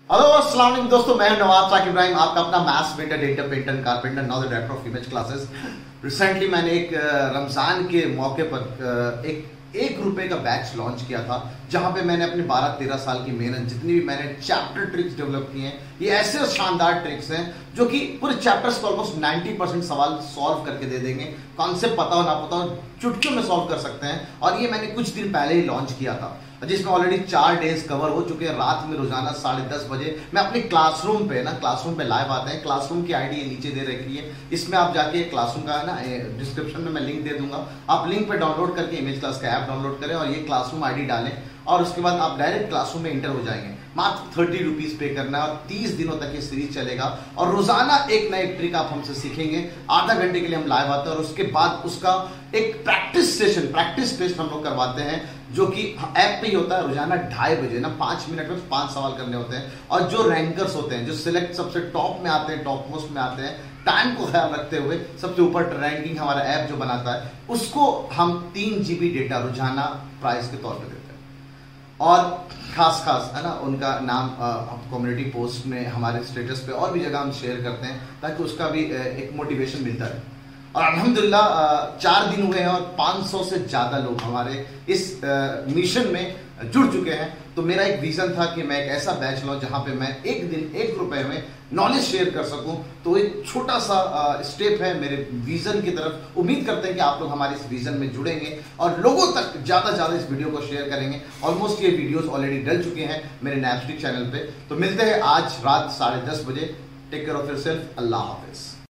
Hello अस्सलाम वालेकुम दोस्तों, मैं नवाब साकिब इब्राहिम, आपका अपना maths painter, data painter, carpenter, now the director of image classes. Recently मैंने एक रमजान के मौके पर एक रुपए का बैच लॉन्च किया था, जहां पे मैंने अपने 12-13 साल की मेहनत, जितनी भी मैंने चैप्टर ट्रिक्स डेवलप किए हैं, ये ऐसे शानदार ट्रिक्स हैं जो कि पूरे चैप्टर्स को ऑलमोस्ट 90% सवाल सॉल्व करके दे देंगे। कॉन्सेप्ट पता हो ना पता हो, चुटकियों में सॉल्व कर सकते हैं। और ये मैंने कुछ दिन पहले ही लॉन्च किया था, जिसमें ऑलरेडी 4 डेज कवर हो चुके हैं। रात में रोजाना 10:30 बजे मैं अपने क्लासरूम पे लाइव आते हैं। क्लासरूम की आईडी ये नीचे दे रखी है, इसमें आप जाके क्लासरूम का है ना, डिस्क्रिप्शन में मैं लिंक दे दूंगा। आप लिंक पे डाउनलोड करके इमेज क्लास का ऐप डाउनलोड करें और ये क्लासरूम आईडी डालें और उसके बाद आप डायरेक्ट क्लासरूम में इंटर हो जाएंगे। मात्र 30 रुपीज पे करना है और 30 दिनों तक ये सीरीज चलेगा और रोजाना एक नई ट्रिक आप हमसे सीखेंगे। आधा घंटे के लिए हम लाइव आते हैं और उसके बाद उसका एक प्रैक्टिस सेशन, प्रैक्टिस टेस्ट हम लोग करवाते हैं, जो कि ऐप पे ही होता है। रोजाना 2:30 बजे ना 5 मिनट में 5 सवाल करने होते हैं। और जो रैंकर्स होते हैं, जो सिलेक्ट सबसे टॉप में आते हैं, टॉप मोस्ट में आते हैं, टाइम को ख्याल रखते हुए सबसे ऊपर रैंकिंग हमारा ऐप जो बनाता है, उसको हम 3 GB डेटा रोजाना प्राइस के तौर पे देते हैं। और खास है ना, उनका नाम कम्युनिटी पोस्ट में, हमारे स्टेटस पे और भी जगह हम शेयर करते हैं, ताकि उसका भी एक मोटिवेशन मिलता है। और अल्हम्दुलिल्लाह 4 दिन हुए हैं और 500 से ज्यादा लोग हमारे इस मिशन में जुड़ चुके हैं। तो मेरा एक विजन था कि मैं एक ऐसा बैच लाऊं जहां पे मैं एक दिन 1 रुपए में नॉलेज शेयर कर सकूं। तो एक छोटा सा स्टेप है मेरे विजन की तरफ। उम्मीद करते हैं कि आप लोग हमारे इस विजन में जुड़ेंगे और लोगों तक ज्यादा से ज्यादा इस वीडियो को शेयर करेंगे। ऑलमोस्ट ये वीडियोस ऑलरेडी डल चुके हैं मेरे नैपस्टिक चैनल पे। तो मिलते हैं आज रात 10:30 बजे। Take care of yourself. अल्लाह हाफिज।